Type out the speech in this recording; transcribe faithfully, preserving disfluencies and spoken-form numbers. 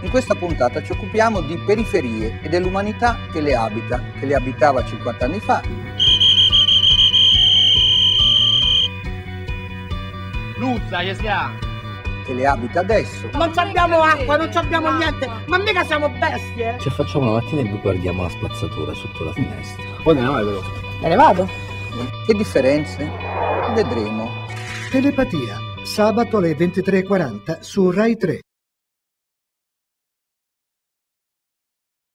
In questa puntata ci occupiamo di periferie e dell'umanità che le abita, che le abitava cinquanta anni fa. Luzza, che sia? Che le abita adesso. Non abbiamo acqua, non abbiamo niente, ma mica siamo bestie! Ci facciamo la mattina e guardiamo la spazzatura sotto la finestra. Poi ne vai però. Me ne vado. Che differenze? Vedremo. Telepatia, sabato alle ventitré e quaranta su Rai tre.